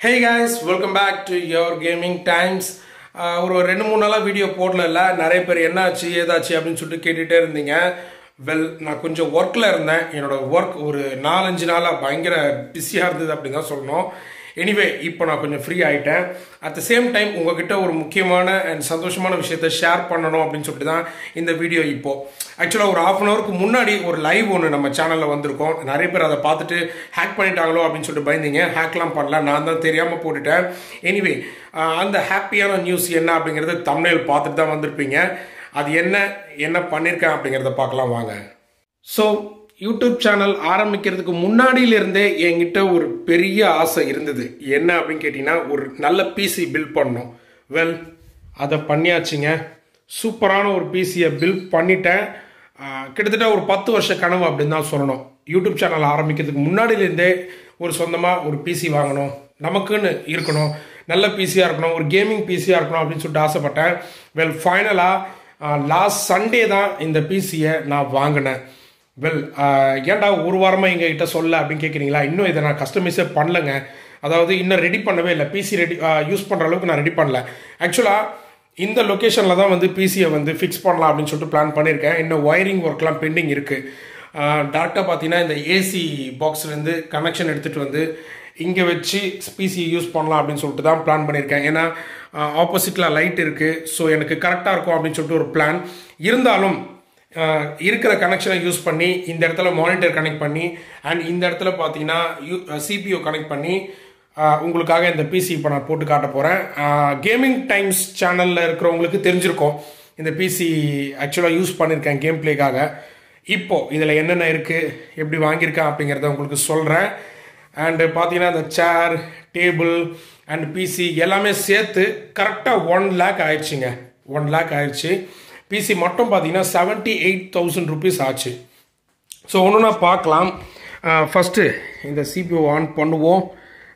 Hey guys, welcome back to your gaming times. ஒரு ரெண்டு மூணு நாளா வீடியோ போடல நிறைய பேர் என்னாச்சு ஏதாச்சு அப்படின்னு சொல்லிட்டு கேட்டுட்டே இருந்தீங்க. வெல் நான் கொஞ்சம் ஒர்க்கில் இருந்தேன். என்னோட ஒர்க் ஒரு 4-5 நாளாக பயங்கர பிஸியாக இருந்தது அப்படின்னு தான் சொல்லணும். எனிவே இப்போ நான் கொஞ்சம் ஃப்ரீ ஆகிட்டேன். அட் த சேம் டைம் உங்ககிட்ட ஒரு முக்கியமான அண்ட் சந்தோஷமான விஷயத்தை ஷேர் பண்ணணும் அப்படின்னு சொல்லிட்டு தான் இந்த வீடியோ இப்போது. ஆக்சுவலாக ஒரு ½ ஹவருக்கு முன்னாடி ஒரு லைவ் ஒன்று நம்ம சேனலில் வந்திருக்கோம். நிறைய பேர் அதை பார்த்துட்டு ஹேக் பண்ணிட்டாங்களோ அப்படின்னு சொல்லிட்டு பயந்தீங்க. ஹேக்லாம் பண்ணல, நான் தான் தெரியாமல் போட்டுட்டேன். எனிவே அந்த ஹாப்பியான நியூஸ் என்ன அப்படிங்கிறது தம்ப்நெயில் பார்த்துட்டு தான் வந்திருப்பீங்க. அது என்ன பண்ணியிருக்கேன் அப்படிங்கிறத பார்க்கலாம் வாங்க. ஸோ யூடியூப் சேனல் ஆரம்பிக்கிறதுக்கு முன்னாடியிலிருந்தே என்கிட்ட ஒரு பெரிய ஆசை இருந்தது. என்ன அப்படின்னு கேட்டிங்கன்னா, ஒரு நல்ல பிசி பில்ட் பண்ணணும். வெல் அதை பண்ணியாச்சுங்க. சூப்பரான ஒரு பிசியை பில்ட் பண்ணிட்டேன். கிட்டத்தட்ட ஒரு 10 வருஷ கனவு அப்படின்னு தான் சொல்லணும். யூடியூப் சேனல் ஆரம்பிக்கிறதுக்கு முன்னாடியிலேருந்தே ஒரு சொந்தமாக ஒரு பிசி வாங்கணும், நமக்குன்னு இருக்கணும், நல்ல பிசியாக இருக்கணும், ஒரு கேமிங் பிசியாக இருக்கணும் அப்படின்னு சொல்லிட்டு ஆசைப்பட்டேன். வெல் ஃபைனலாக லாஸ்ட் சண்டே தான் இந்த பிசியை நான் வாங்கினேன். வெல் ஏன்டா ஒரு வாரமாக எங்ககிட்ட சொல்ல அப்படின்னு கேட்குறீங்களா? இன்னும் இதை நான் கஸ்டமைஸே பண்ணலைங்க. அதாவது இன்னும் ரெடி பண்ணவே இல்லை. பிசி ரெடி யூஸ் பண்ணுற அளவுக்கு நான் ரெடி பண்ணல. ஆக்சுவலாக இந்த லொக்கேஷனில் தான் வந்து பிசியை வந்து ஃபிக்ஸ் பண்ணலாம் அப்படின்னு சொல்லிட்டு பிளான் பண்ணியிருக்கேன். இன்னும் ஒயரிங் ஒர்க்லாம் பெண்டிங் இருக்குது. டேரெக்டாக பார்த்தீங்கன்னா இந்த ஏசி பாக்ஸ்லேருந்து கனெக்ஷன் எடுத்துகிட்டு வந்து இங்கே வச்சு பிசி யூஸ் பண்ணலாம் அப்படின்னு சொல்லிட்டு தான் பிளான் பண்ணியிருக்கேன். ஏன்னா ஆப்போசிட்டில் லைட் இருக்குது. ஸோ எனக்கு கரெக்டாக இருக்கும் அப்படின்னு சொல்லிட்டு ஒரு பிளான் இருந்தாலும் இருக்கிற கனெக்ஷனை யூஸ் பண்ணி இந்த இடத்துல மானிட்டர் கனெக்ட் பண்ணி அண்ட் இந்த இடத்துல பார்த்தீங்கன்னா சிபிஓ கனெக்ட் பண்ணி உங்களுக்காக இந்த பிசி இப்போ நான் போட்டு காட்ட போகிறேன். கேமிங் டைம்ஸ் சேனலில் இருக்கிறவங்களுக்கு தெரிஞ்சிருக்கும் இந்த பிசி ஆக்சுவலாக யூஸ் பண்ணியிருக்கேன் கேம் பிளேக்காக. இப்போது இதில் என்னென்ன இருக்குது, எப்படி வாங்கியிருக்கேன் அப்படிங்கிறத உங்களுக்கு சொல்கிறேன். அண்டு பார்த்தீங்கன்னா இந்த சேர், டேபிள் அண்ட் பிசி எல்லாமே சேர்த்து கரெக்டாக 1 lakh ஆயிடுச்சுங்க. 1 lakh ஆயிடுச்சு. பிசி மட்டும் பார்த்தீங்கன்னா 78,000 rupees ஆச்சு. ஸோ ஒன்றுனா பார்க்கலாம். ஃபஸ்ட்டு இந்த சிபிஓ ஆன் பண்ணுவோம்.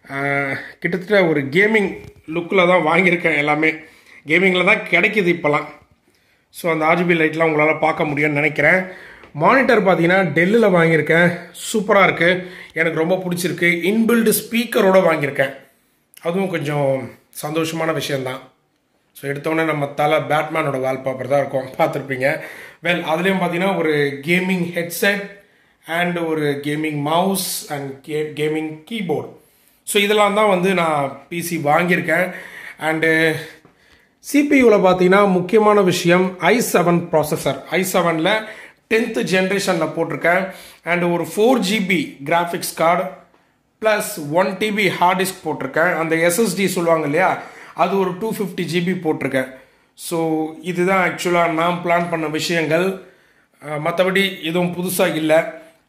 கிட்டத்தட்ட ஒரு கேமிங் லுக்கில் தான் வாங்கியிருக்கேன். எல்லாமே கேமிங்கில் தான் கிடைக்கிது இப்போலாம். ஸோ அந்த ஆர்ஜிபி லைட்லாம் உங்களால் பார்க்க முடியும்னு நினைக்கிறேன். மானிட்டர் பார்த்தீங்கன்னா டெல்லில் வாங்கியிருக்கேன். சூப்பராக இருக்குது, எனக்கு ரொம்ப பிடிச்சிருக்கு. இன்பில்டு ஸ்பீக்கரோடு வாங்கியிருக்கேன். அதுவும் கொஞ்சம் சந்தோஷமான விஷயந்தான். ஸோ எடுத்தோடனே நம்ம தலை பேட்மேனோட வால்பேப்பர் தான் இருக்கும், பார்த்துருப்பீங்க. வெல் அதுலேயும் பார்த்தீங்கன்னா ஒரு கேமிங் ஹெட்செட் அண்ட் ஒரு gaming mouse and gaming keyboard. So இதெல்லாம் தான் வந்து நான் பிசி வாங்கியிருக்கேன். அண்டு சிபியூவில் பார்த்தீங்கன்னா முக்கியமான விஷயம் i7 ப்ராசஸர். i7ல் 10th ஜென்ரேஷனில் போட்டிருக்கேன். அண்டு ஒரு 4 GB graphics card plus 1 TB hard disk போட்டிருக்கேன். அந்த எஸ்எஸ்டி சொல்லுவாங்க இல்லையா, அது ஒரு 250 GB போட்டிருக்கேன். ஸோ இதுதான் ஆக்சுவலாக நான் பிளான் பண்ண விஷயங்கள். மற்றபடி எதுவும் புதுசாக இல்லை.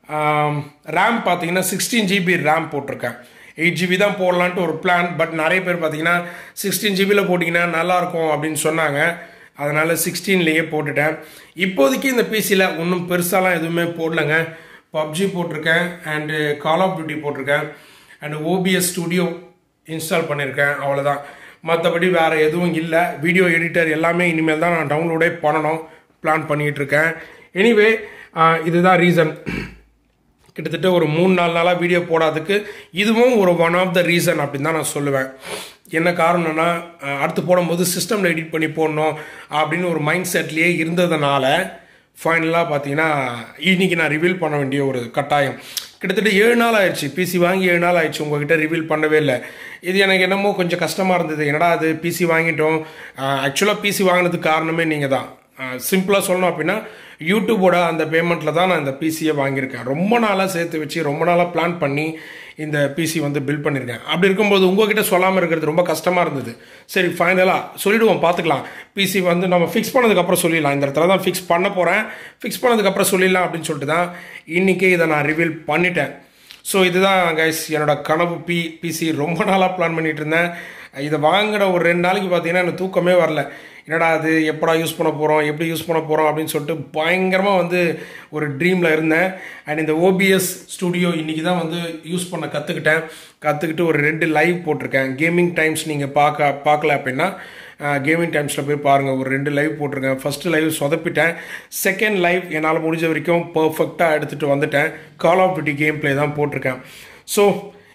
ரேம் பார்த்தீங்கன்னா 16 GB ரேம் போட்டிருக்கேன். 8 GB தான் போடலான்ட்டு ஒரு பிளான். பட் நிறைய பேர் பார்த்தீங்கன்னா 16 GBயில் போட்டிங்கன்னா நல்லாயிருக்கும் அப்படின்னு சொன்னாங்க. அதனால் 16லேயே போட்டுட்டேன். இப்போதைக்கு இந்த பிசியில் ஒன்றும் பெருசாலாம் எதுவுமே போடலைங்க. பப்ஜி போட்டிருக்கேன் அண்டு கால் ஆஃப் டியூட்டி போட்டிருக்கேன் அண்டு OBS ஸ்டுடியோ இன்ஸ்டால் பண்ணியிருக்கேன். அவ்வளோதான். மற்றபடி வேறு எதுவும் இல்லை. வீடியோ எடிட்டர் எல்லாமே இனிமேல் தான் நான் டவுன்லோடே பண்ணணும், பிளான் பண்ணிகிட்டு இருக்கேன். எனிவே இதுதான் ரீசன். கிட்டத்தட்ட ஒரு 3-4 நாளாக வீடியோ போடாததுக்கு இதுவும் ஒரு ஒன் ஆஃப் த ரீசன் அப்படின்னு தான் நான் சொல்லுவேன். என்ன காரணம்னா, அடுத்து போடும்போது சிஸ்டமில் எடிட் பண்ணி போடணும் அப்படின்னு ஒரு மைண்ட் செட்லேயே இருந்ததுனால ஃபைனலாக பார்த்தீங்கன்னா இன்றைக்கி நான் ரிவீல் பண்ண வேண்டிய ஒரு கட்டாயம். கிட்டத்தட்ட 7 நாள் ஆயிடுச்சு. பிசி வாங்கி 7 நாள் ஆயிடுச்சு. உங்ககிட்ட ரிவீல் பண்ணவே இல்லை. இது எனக்கு என்னமோ கொஞ்சம் கஷ்டமாக இருந்தது. என்னடா அது பிசி வாங்கிட்டோம். ஆக்சுவலாக பிசி வாங்கினதுக்கு காரணமே நீங்கள் தான். சிம்பிளாக சொல்லணும் அப்படின்னா யூடியூபோட அந்த பேமெண்ட்டில் தான் நான் இந்த பிசியை வாங்கியிருக்கேன். ரொம்ப நாளாக சேர்த்து வச்சு ரொம்ப நாளாக பிளான் பண்ணி இந்த பிசி வந்து பில்ட் பண்ணியிருக்கேன். அப்படி இருக்கும்போது உங்ககிட்ட சொல்லாமல் இருக்கிறது ரொம்ப கஷ்டமாக இருந்தது. சரி ஃபைனலாக சொல்லிவிடுவோம், பார்த்துக்கலாம். பிசி வந்து நம்ம ஃபிக்ஸ் பண்ணதுக்கப்புறம் சொல்லிடலாம். இந்த இடத்துல தான் ஃபிக்ஸ் பண்ண போகிறேன். ஃபிக்ஸ் பண்ணதுக்கப்புறம் சொல்லிடலாம் அப்படின்னு சொல்லிட்டு தான் இன்றைக்கே இதை நான் ரிவீல் பண்ணிட்டேன். ஸோ இதுதான் கைஸ் என்னோட கனவு பிசி. ரொம்ப நாளாக பிளான் பண்ணிகிட்டு இருந்தேன். இதை வாங்கின ஒரு 2 நாளைக்கு பார்த்தீங்கன்னா எனக்கு தூக்கமே வரல. என்னடா அது எப்படா யூஸ் பண்ண போகிறோம், எப்படி யூஸ் பண்ண போகிறோம் அப்படின்னு சொல்லிட்டு பயங்கரமாக வந்து ஒரு ட்ரீமில் இருந்தேன். அண்ட் இந்த OBS ஸ்டுடியோ இன்றைக்கி தான் வந்து யூஸ் பண்ண கற்றுக்கிட்டு ஒரு 2 லைவ் போட்டிருக்கேன். கேமிங் டைம்ஸ் நீங்கள் பார்க்கல அப்படின்னா கேமிங் டைம்ஸில் போய் பாருங்கள். ஒரு 2 லைவ் போட்டிருக்கேன். ஃபஸ்ட்டு லைவ் சொதப்பிட்டேன். செகண்ட் லைவ் என்னால் முடிஞ்ச வரைக்கும் பர்ஃபெக்டாக எடுத்துகிட்டு வந்துட்டேன். Call of duty game play தான் போட்டிருக்கேன். ஸோ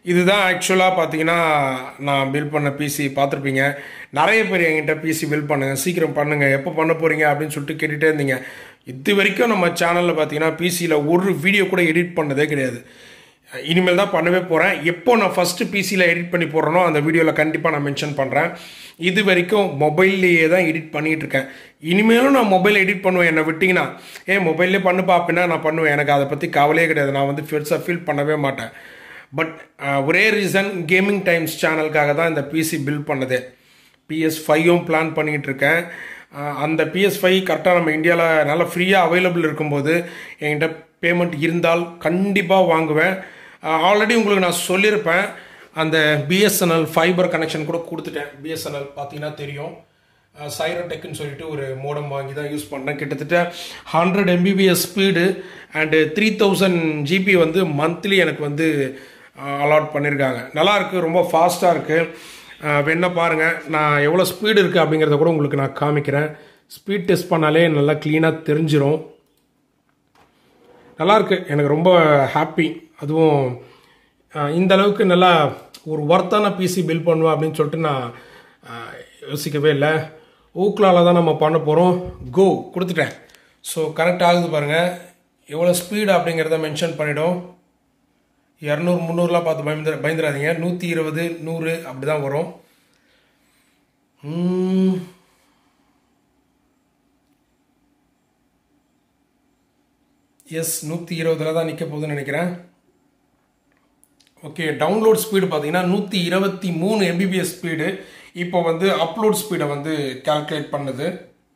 இதுதான் ஆக்சுவலாக பார்த்தீங்கன்னா நான் பில்ட் பண்ண பிசி பார்த்துருப்பீங்க. நிறைய பேர் என்கிட்ட பிசி பில்ட் பண்ணுங்கள், சீக்கிரம் பண்ணுங்கள், எப்போ பண்ண போகிறீங்க அப்படின்னு சொல்லிட்டு கேட்டுகிட்டே இருந்தீங்க. இது வரைக்கும் நம்ம சேனலில் பார்த்தீங்கன்னா பிசியில் ஒரு வீடியோ கூட எடிட் பண்ணதே கிடையாது. இனிமேல் தான் பண்ணவே போகிறேன். எப்போ நான் ஃபஸ்ட்டு பிசியில் எடிட் பண்ணி போடுறேனோ அந்த வீடியோவில் கண்டிப்பாக நான் மென்ஷன் பண்ணுறேன். இது வரைக்கும் மொபைல்லையே தான் எடிட் பண்ணிகிட்டு இருக்கேன். இனிமேலும் நான் மொபைல் எடிட் பண்ணுவேன். என்னை விட்டிங்கன்னா மொபைல்லே பண்ணு பார்ப்பேன்னா நான் பண்ணுவேன். எனக்கு அதை பற்றி கவலையே கிடையாது. நான் வந்து பெருசாக ஃபீல் பண்ணவே மாட்டேன். பட் ஒரே ரீசன், கேமிங் டைம்ஸ் சேனலுக்காக தான் இந்த பிசி பில்ட் பண்ணது. PS5யும் பிளான் பண்ணிகிட்டு இருக்கேன். அந்த PS5 கரெக்டாக நம்ம இந்தியாவில் நல்லா ஃப்ரீயாக அவைலபிள் இருக்கும்போது என்கிட்ட பேமெண்ட் இருந்தால் கண்டிப்பாக வாங்குவேன். ஆல்ரெடி உங்களுக்கு நான் சொல்லியிருப்பேன், அந்த பிஎஸ்என்எல் ஃபைபர் கனெக்ஷன் கூட கொடுத்துட்டேன். பிஎஸ்என்எல் பார்த்தீங்கன்னா தெரியும், சைரோடெக்னு சொல்லிட்டு ஒரு மோடம் வாங்கி தான் யூஸ் பண்ணேன். கிட்டத்தட்ட 100 Mbps ஸ்பீடு அண்டு 3000 GB வந்து மந்த்லி எனக்கு வந்து அலாட் பண்ணியிருக்காங்க. நல்லாயிருக்கு, ரொம்ப ஃபாஸ்ட்டாக இருக்குது. வேணா பாருங்கள், நான் எவ்வளோ ஸ்பீடு இருக்குது அப்படிங்கிறத கூட உங்களுக்கு நான் காமிக்கிறேன். ஸ்பீட் டெஸ்ட் பண்ணாலே நல்லா க்ளீனாக தெரிஞ்சிடும். நல்லாயிருக்கு, எனக்கு ரொம்ப ஹாப்பி. அதுவும் இந்த அளவுக்கு நல்லா ஒரு ஒர்த்தான பிசி பில்ட் பண்ணுவேன் அப்படின்னு சொல்லிட்டு நான் யோசிக்கவே இல்லை. ஊக்லாவில் தான் நம்ம பண்ண போகிறோம். கோ கொடுத்துட்டேன். ஸோ கனெக்ட் ஆகுது பாருங்கள், எவ்வளோ ஸ்பீடு அப்படிங்கிறத மென்ஷன் பண்ணிவிடும். 200 300லாம் பார்த்து பயந்துடாதீங்க. 120 100 அப்படி தான் வரும். எஸ் 120 தான் நிற்க போகுதுன்னு நினைக்கிறேன். ஓகே, டவுன்லோட் ஸ்பீடு பார்த்தீங்கன்னா 123 Mbps ஸ்பீடு. இப்போ வந்து அப்லோட் ஸ்பீடை வந்து கால்குலேட் பண்ணுது.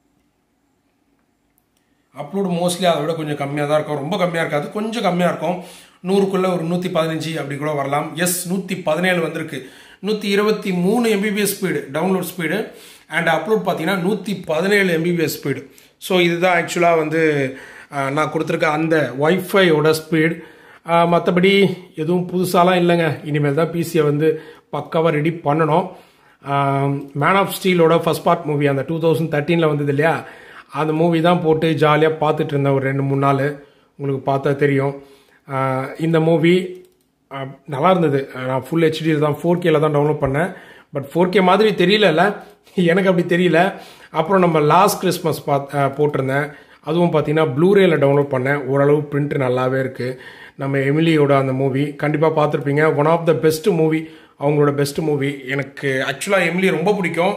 அப்லோடு மோஸ்ட்லி அதை விட கொஞ்சம் கம்மியாக தான் இருக்கும். ரொம்ப கம்மியாக இருக்காது, கொஞ்சம் கம்மியாக இருக்கும். 100க்குள்ளே ஒரு 115 அப்படி கூட வரலாம். எஸ் 117 வந்திருக்கு. 123 Mbps speed download speed and upload பார்த்தீங்கன்னா 117 Mbps ஸ்பீடு. ஸோ இதுதான் ஆக்சுவலாக வந்து நான் கொடுத்துருக்க அந்த ஒய்ஃபையோட ஸ்பீட். மற்றபடி எதுவும் புதுசாலாம் இல்லைங்க. இனிமேல் தான் பிசியை வந்து பக்காவாக ரெடி பண்ணணும். மேன் ஆஃப் ஸ்டீலோட ஃபர்ஸ்ட் பார்ட் மூவி அந்த 2013 வந்தது இல்லையா, அந்த மூவி தான் போட்டு ஜாலியாக பார்த்துட்டு இருந்தேன் ஒரு 2-3 நாள். உங்களுக்கு பார்த்தா தெரியும். இந்த மூவி நல்லா இருந்தது. நான் ஃபுல் ஹெச்டியில் தான் 4Kல தான் டவுன்லோட் பண்ணேன். பட் 4K மாதிரி தெரியல, எனக்கு அப்படி தெரியல. அப்புறம் நம்ம லாஸ்ட் கிறிஸ்மஸ் போட்டிருந்தேன். அதுவும் பார்த்தீங்கன்னா ப்ளூரேல டவுன்லோட் பண்ணேன். ஓரளவு பிரிண்ட் நல்லாவே இருக்குது. நம்ம எமிலியோட அந்த மூவி கண்டிப்பாக பார்த்துருப்பீங்க. One of the best movie, அவங்களோட பெஸ்ட் மூவி. எனக்கு ஆக்சுவலாக எமிலி ரொம்ப பிடிக்கும்.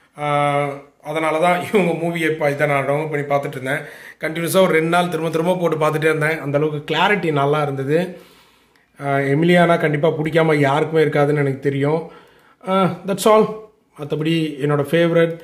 அதனால தான் இவங்க மூவியை இப்போ இதை நான் டவுன்லோட் பண்ணி பார்த்துட்டு இருந்தேன். கண்டினியூஸாக ஒரு 2 நாள் திரும்ப போட்டு பார்த்துட்டே இருந்தேன். அந்தளவுக்கு கிளாரிட்டி நல்லா இருந்தது. எமிலியானா கண்டிப்பாக பிடிக்காம யாருக்குமே இருக்காதுன்னு எனக்கு தெரியும். That's all. மற்றபடி என்னோடய ஃபேவரட்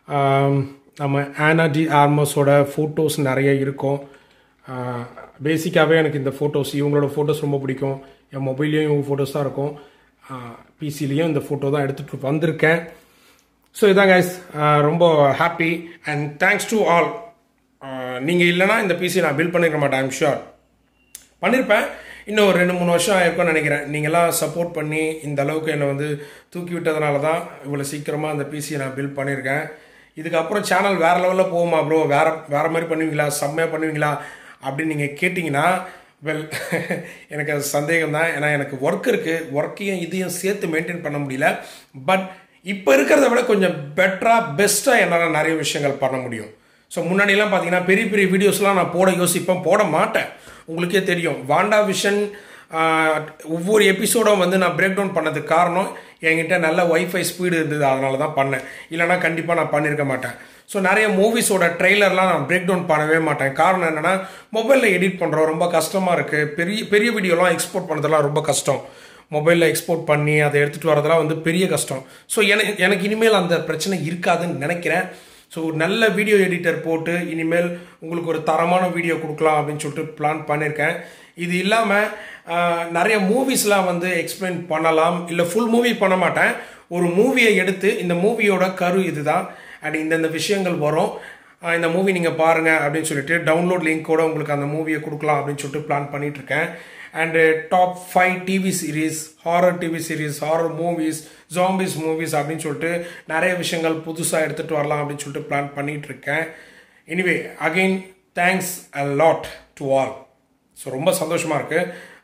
நம்ம ஆனா டி ஆர்மஸோட ஃபோட்டோஸ் நிறைய இருக்கும். பேசிக்காகவே எனக்கு இந்த ஃபோட்டோஸ், இவங்களோட ஃபோட்டோஸ் ரொம்ப பிடிக்கும். என் மொபைல்லையும் இவங்க ஃபோட்டோஸ் தான் இருக்கும். பிசிலையும் இந்த ஃபோட்டோ தான் எடுத்துகிட்டு வந்திருக்கேன். ஸோ இதான் கைஸ், ரொம்ப happy and thanks to all. நீங்கள் இல்லைனா இந்த பிசி நான் பில்ட் பண்ணிருக்க மாட்டேன். ஐம் ஷுர் பண்ணியிருப்பேன். இன்னும் ஒரு 2-3 வருஷம் ஆயிருக்கும்னு நினைக்கிறேன். நீங்களாம் சப்போர்ட் பண்ணி இந்த அளவுக்கு என்னை வந்து தூக்கி விட்டதுனால தான் இவ்வளோ சீக்கிரமாக அந்த பிசியை நான் பில்ட் பண்ணியிருக்கேன். இதுக்கப்புறம் சேனல் வேறு லெவலில் போகுமா ப்ரோ, வேறு மாதிரி பண்ணுவீங்களா, செம்மையாக பண்ணுவீங்களா அப்படின்னு நீங்கள் கேட்டிங்கன்னா, வெல் எனக்கு அது சந்தேகம் தான். ஏன்னா எனக்கு ஒர்க் இருக்குது. ஒர்க்கையும் இதையும் சேர்த்து மெயின்டைன் பண்ண முடியல. பட் இப்போ இருக்கிறத விட கொஞ்சம் பெட்டராக பெஸ்ட்டாக என்னால் நிறைய விஷயங்கள் பண்ண முடியும். ஸோ முன்னாடிலாம் பார்த்தீங்கன்னா பெரிய பெரிய வீடியோஸ்லாம் நான் போட யோசிப்பேன், போட மாட்டேன். உங்களுக்கே தெரியும், வாண்டா விஷன் ஒவ்வொரு எபிசோடும் வந்து நான் பிரேக் டவுன் பண்ணதுக்கு காரணம் என்கிட்ட நல்ல ஒய்ஃபை ஸ்பீடு இருந்தது. அதனால தான் பண்ணேன். இல்லைனா கண்டிப்பாக நான் பண்ணியிருக்க மாட்டேன். ஸோ நிறைய மூவிஸோட ட்ரெய்லர்லாம் நான் பிரேக் டவுன் பண்ணவே மாட்டேன். காரணம் என்னென்னா, மொபைலில் எடிட் பண்ணுறோம், ரொம்ப கஷ்டமாக இருக்குது. பெரிய வீடியோலாம் எக்ஸ்போர்ட் பண்ணுறதுலாம் ரொம்ப கஷ்டம். மொபைலில் எக்ஸ்போர்ட் பண்ணி அதை எடுத்துகிட்டு வரதெல்லாம் வந்து பெரிய கஷ்டம். ஸோ எனக்கு இனிமேல் அந்த பிரச்சனை இருக்காதுன்னு நினைக்கிறேன். ஸோ ஒரு நல்ல வீடியோ எடிட்டர் போட்டு இனிமேல் உங்களுக்கு ஒரு தரமான வீடியோ கொடுக்கலாம் அப்படின்னு சொல்லிட்டு பிளான் பண்ணியிருக்கேன். இது இல்லாமல் நிறைய மூவிஸ்லாம் வந்து எக்ஸ்பிளைன் பண்ணலாம். இல்லை ஃபுல் மூவி பண்ண மாட்டேன். ஒரு மூவியை எடுத்து இந்த மூவியோட கரு இதுதான் அண்ட் இந்தந்த விஷயங்கள் வரும், இந்த மூவி நீங்கள் பாருங்கள் அப்படின்னு சொல்லிட்டு டவுன்லோட் லிங்க்கோட உங்களுக்கு அந்த மூவியை கொடுக்கலாம் அப்படின்னு சொல்லிட்டு பிளான் பண்ணிகிட்ருக்கேன். And top 5 TV series, horror TV series, horror movies, zombies movies அப்படின்னு சொல்லிட்டு நிறைய விஷயங்கள் புதுசாக எடுத்துகிட்டு வரலாம் அப்படின்னு சொல்லிட்டு பிளான் பண்ணிகிட்ருக்கேன். Anyway again thanks a lot to all. So ரொம்ப சந்தோஷமாக இருக்குது.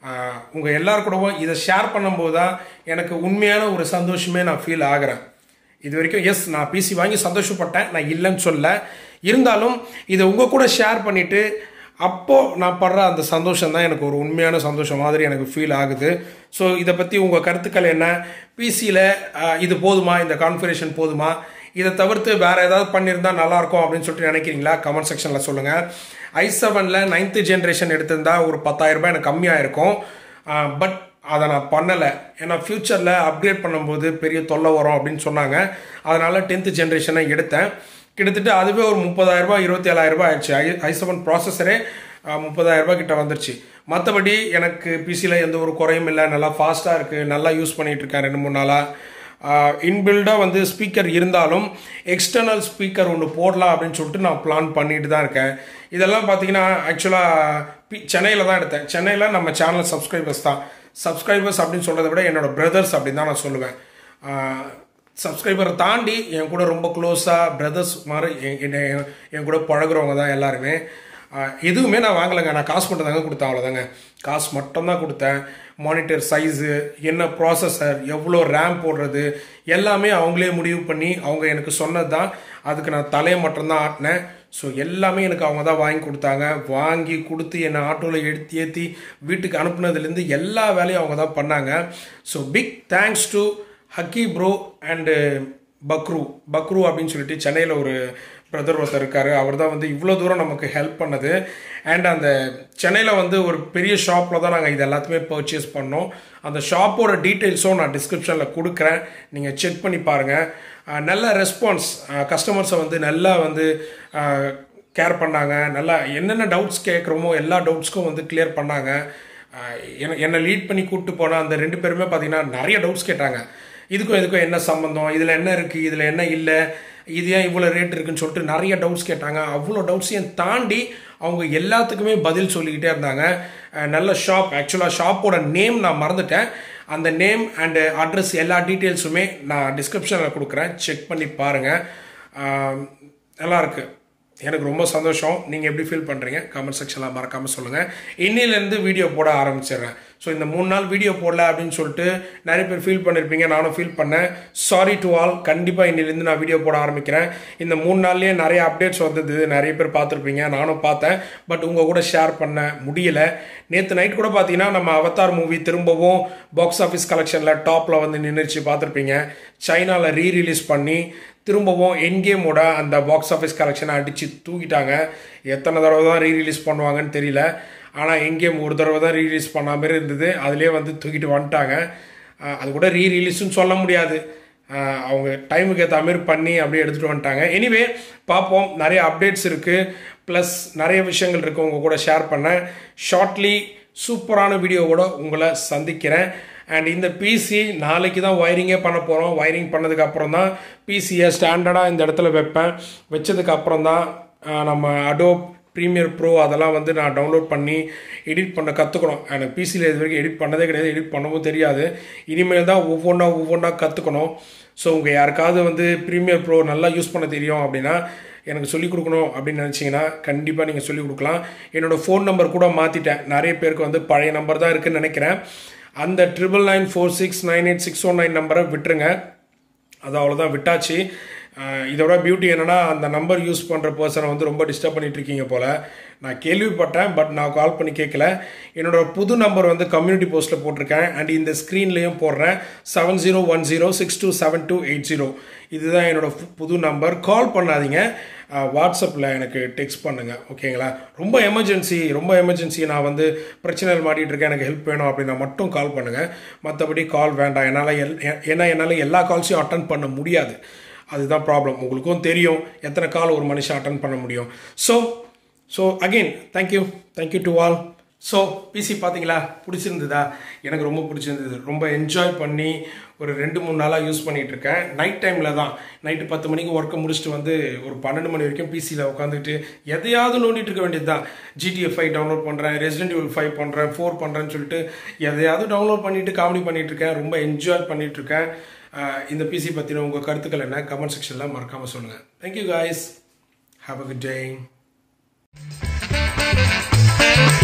உங்கள் எல்லாருக்கூடவும் இதை ஷேர் பண்ணும்போது தான் எனக்கு உண்மையான ஒரு சந்தோஷமே நான் ஃபீல் ஆகிறேன். இது வரைக்கும் எஸ் நான் பிசி வாங்கி சந்தோஷப்பட்டேன், நான் இல்லைன்னு சொல்ல. இருந்தாலும் இதை உங்கள் கூட ஷேர் பண்ணிவிட்டு அப்போது நான் படுற அந்த சந்தோஷம் தான் எனக்கு ஒரு உண்மையான சந்தோஷம் மாதிரி எனக்கு ஃபீல் ஆகுது. ஸோ இதை பற்றி உங்கள் கருத்துக்கள் என்ன? பிசியில் இது போதுமா, இந்த கான்ஃபிகரேஷன் போதுமா, இதை தவிர்த்து வேறு ஏதாவது பண்ணியிருந்தால் நல்லாயிருக்கும் அப்படின்னு சொல்லிட்டு நினைக்கிறீங்களா? கமெண்ட் செக்ஷனில் சொல்லுங்கள். i7ல் 9th ஜென்ரேஷன் எடுத்திருந்தா ஒரு 10,000 ரூபாய் எனக்கு கம்மியாக இருக்கும். பட் அதை நான் பண்ணலை, ஏன்னா ஃப்யூச்சரில் அப்கிரேட் பண்ணும்போது பெரிய தொல்லை வரும் அப்படின்னு சொன்னாங்க. அதனால் 10th ஜென்ரேஷனை எடுத்தேன். கிட்டத்தட்ட அதுவே ஒரு 30,000 ரூபாய் 27,000 ரூபாய் ஆயிடுச்சு. i7 ப்ராசஸரே 30,000 ரூபாய் கிட்ட வந்துருச்சு. மற்றபடி எனக்கு பிசியில் எந்த ஒரு குறையும் இல்லை, நல்லா ஃபாஸ்ட்டாக இருக்குது, நல்லா யூஸ் பண்ணிகிட்டு இருக்கேன் 2-3 நாளாக. இன்பில்டாக வந்து ஸ்பீக்கர் இருந்தாலும் எக்ஸ்டர்னல் ஸ்பீக்கர் ஒன்று போடலாம் அப்படின்னு சொல்லிட்டு நான் பிளான் பண்ணிட்டு தான் இருக்கேன். இதெல்லாம் பார்த்தீங்கன்னா ஆக்சுவலாக சென்னையில் தான் எடுத்தேன். சென்னையில் நம்ம சேனல் சப்ஸ்கிரைபர்ஸ் தான். சப்ஸ்கிரைபர்ஸ் அப்படின்னு சொல்கிறத விட என்னோட பிரதர்ஸ் அப்படின்னு தான் நான் சொல்லுவேன். சப்ஸ்கிரைபரை தாண்டி என் கூட ரொம்ப க்ளோஸாக பிரதர்ஸ் மாதிரி என் கூட பழகுறவங்க தான் எல்லாருமே. எதுவுமே நான் வாங்கலைங்க, நான் காசு மட்டும் தாங்க கொடுத்தேன், அவ்வளோதாங்க. காசு மட்டும்தான் கொடுத்தேன். மானிட்டர் சைஸு, என்ன ப்ராசஸர், எவ்வளோ ரேம் போடுறது எல்லாமே அவங்களே முடிவு பண்ணி அவங்க எனக்கு சொன்னது தான். அதுக்கு நான் தலையை மட்டும்தான் ஆட்டினேன். ஸோ எல்லாமே எனக்கு அவங்க தான் வாங்கி கொடுத்தாங்க. வாங்கி கொடுத்து என்னை ஆட்டோவில் ஏற்றி வீட்டுக்கு அனுப்புனதுலேருந்து எல்லா வேலையும் அவங்க தான் பண்ணாங்க. ஸோ பிக் தேங்க்ஸ் டு ஹக்கி ப்ரோ அண்டு பக்ரு அப்படின்னு சொல்லிட்டு சென்னையில் ஒரு பிரதர் ஒருத்தர் இருக்கார். அவர் தான் வந்து இவ்வளோ தூரம் நமக்கு ஹெல்ப் பண்ணது. அண்ட் அந்த சென்னையில் வந்து ஒரு பெரிய ஷாப்பில் தான் நாங்கள் இது எல்லாத்தையுமே பர்ச்சேஸ் பண்ணோம். அந்த ஷாப்போட டீட்டெயில்ஸும் நான் டிஸ்கிரிப்ஷனில் கொடுக்குறேன், நீங்கள் செக் பண்ணி பாருங்கள். நல்ல ரெஸ்பான்ஸ், கஸ்டமர்ஸை வந்து நல்லா வந்து கேர் பண்ணாங்க. நல்லா என்னென்ன டவுட்ஸ் கேட்குறோமோ எல்லா டவுட்ஸ்க்கும் வந்து கிளியர் பண்ணாங்க. என்னை லீட் பண்ணி கூப்பிட்டு போனால் அந்த 2 பேருமே பார்த்தீங்கன்னா நிறைய டவுட்ஸ் கேட்டாங்க. இதுக்கும் என்ன சம்மந்தம், இதில் என்ன இருக்குது, இதில் என்ன இல்லை, இது ஏன் இவ்வளோ ரேட் இருக்குன்னு சொல்லிட்டு நிறைய டவுட்ஸ் கேட்டாங்க. அவ்வளோ டவுட்ஸையும் தாண்டி அவங்க எல்லாத்துக்குமே பதில் சொல்லிக்கிட்டே இருந்தாங்க. நல்ல ஷாப். ஆக்சுவலாக ஷாப்போட நேம் நான் மறந்துட்டேன். அந்த நேம் அண்டு அட்ரஸ் எல்லா டீட்டெயில்ஸுமே நான் டிஸ்கிரிப்ஷனில் கொடுக்குறேன், செக் பண்ணி பாருங்கள். நல்லாயிருக்கு, எனக்கு ரொம்ப சந்தோஷம். நீங்கள் எப்படி ஃபீல் பண்ணுறீங்க கமெண்ட் செக்ஷனில் மறக்காமல் சொல்லுங்கள். இன்னிலேருந்து வீடியோ போட ஆரம்பிச்சிடுறேன். ஸோ இந்த 3 நாள் வீடியோ போடல அப்படின்னு சொல்லிட்டு நிறைய பேர் ஃபீல் பண்ணியிருப்பீங்க, நானும் ஃபீல் பண்ணேன். Sorry to all. கண்டிப்பாக இன்னிலேருந்து நான் வீடியோ போட ஆரம்பிக்கிறேன். இந்த 3 நாள்லேயே நிறைய அப்டேட்ஸ் வந்தது, நிறைய பேர் பார்த்துருப்பீங்க, நானும் பார்த்தேன். பட் உங்கள் கூட ஷேர் பண்ண முடியலை. நேற்று நைட் கூட பார்த்தீங்கன்னா நம்ம அவதார் மூவி திரும்பவும் பாக்ஸ் ஆஃபீஸ் கலெக்ஷனில் டாப்பில் வந்து நின்றுச்சு, பார்த்துருப்பீங்க. சைனாவில் ரீரிலீஸ் பண்ணி திரும்பவும் என்கேமோட அந்த பாக்ஸ் ஆஃபீஸ் கலெக்ஷனை அடித்து தூக்கிட்டாங்க. எத்தனை தடவை தான் ரீரிலீஸ் பண்ணுவாங்கன்னு தெரியல. ஆனால் எங்கேயும் ஒரு தடவை தான் ரீரிலீஸ் பண்ண மாதிரி இருந்தது, அதிலே வந்து தூக்கிட்டு வந்துட்டாங்க. அது கூட ரீரிலீஸ்ன்னு சொல்ல முடியாது, அவங்க டைமுக்கு ஏற்ற மாதிரி பண்ணி அப்படியே எடுத்துகிட்டு வந்துட்டாங்க. எனிவே பார்ப்போம், நிறைய அப்டேட்ஸ் இருக்குது, ப்ளஸ் நிறைய விஷயங்கள் இருக்குது உங்கள் கூட ஷேர் பண்ணேன். ஷார்ட்லி சூப்பரான வீடியோவோட உங்களை சந்திக்கிறேன். அண்ட் இந்த பிசி நாளைக்கு தான் ஒயரிங்கே பண்ண போகிறோம். ஒயரிங் பண்ணதுக்கப்புறம் தான் பிசியை ஸ்டாண்டர்டாக இந்த இடத்துல வைப்பேன். வச்சதுக்கப்புறம் தான் நம்ம அடோப் ப்ரீமியர் ப்ரோ அதெல்லாம் வந்து நான் டவுன்லோட் பண்ணி எடிட் பண்ண கற்றுக்கணும். எனக்கு பிசியில் இது வரைக்கும் எடிட் பண்ணதே கிடையாது, எடிட் பண்ணவும் தெரியாது. இனிமேல் தான் ஒவ்வொன்றா கற்றுக்கணும். ஸோ உங்கள் யாருக்காவது வந்து ப்ரீமியர் ப்ரோ நல்லா யூஸ் பண்ண தெரியும் அப்படின்னா எனக்கு சொல்லிக் கொடுக்கணும் அப்படின்னு நினச்சிங்கன்னா கண்டிப்பாக நீங்கள் சொல்லிக் கொடுக்கலாம். என்னோடய ஃபோன் நம்பர் கூட மாற்றிட்டேன். நிறைய பேருக்கு வந்து பழைய நம்பர் தான் இருக்குதுன்னு நினைக்கிறேன். அந்த 9994698619 நம்பரை விட்டுருங்க. அது அவ்வளோதான், விட்டாச்சு. இதோட பியூட்டி என்னென்னா அந்த நம்பர் யூஸ் பண்ணுற பர்சனை வந்து ரொம்ப டிஸ்டர்ப் பண்ணிகிட்ருக்கீங்க போல். நான் கேள்விப்பட்டேன், பட் நான் கால் பண்ணி கேட்கல. என்னோடய புது நம்பர் வந்து கம்யூனிட்டி போஸ்ட்டில் போட்டிருக்கேன். அண்ட் இந்த ஸ்க்ரீன்லேயும் போடுறேன், 7010627280. இதுதான் என்னோடய புது நம்பர். கால் பண்ணாதீங்க, வாட்ஸ்அப்பில் எனக்கு டெக்ஸ்ட் பண்ணுங்கள், ஓகேங்களா? ரொம்ப எமர்ஜென்சி நான் வந்து பிரச்சனைகள் மாட்டிகிட்டு இருக்கேன், எனக்கு ஹெல்ப் வேணும் அப்படின்னா மட்டும் கால் பண்ணுங்கள். மற்றபடி கால் வேண்டாம். என்னால் எல்லா கால்ஸையும் அட்டன் பண்ண முடியாது, அதுதான் ப்ராப்ளம். உங்களுக்கும் தெரியும் எத்தனை கால் ஒரு மனுஷன் அட்டன் பண்ண முடியும். So again thank you to all. So PC பார்த்தீங்களா, பிடிச்சிருந்ததா? எனக்கு ரொம்ப பிடிச்சிருந்தது. ரொம்ப என்ஜாய் பண்ணி ஒரு 2-3 நாளாக யூஸ் பண்ணிகிட்ருக்கேன். நைட் டைமில் தான், நைட்டு 10 மணிக்கு ஒர்க்கை முடிச்சுட்டு வந்து ஒரு 12 மணி வரைக்கும் பிசியில் உட்காந்துட்டு எதையாவது நோண்டிட்டு இருக்க வேண்டியது தான். GTA 5 டவுன்லோட் பண்ணுறேன், Resident Evil 5 பண்ணுறேன், 4 பண்ணுறேன்னு சொல்லிட்டு எதையாவது டவுன்லோட் பண்ணிவிட்டு காமெடி பண்ணிகிட்ருக்கேன். ரொம்ப என்ஜாய் பண்ணிகிட்ருக்கேன். இந்த பிசி பற்றின உங்கள் கருத்துக்கள் என்ன கமெண்ட் செக்ஷனில் மறக்காமல் சொல்லுங்கள். Thank you guys, have a good day.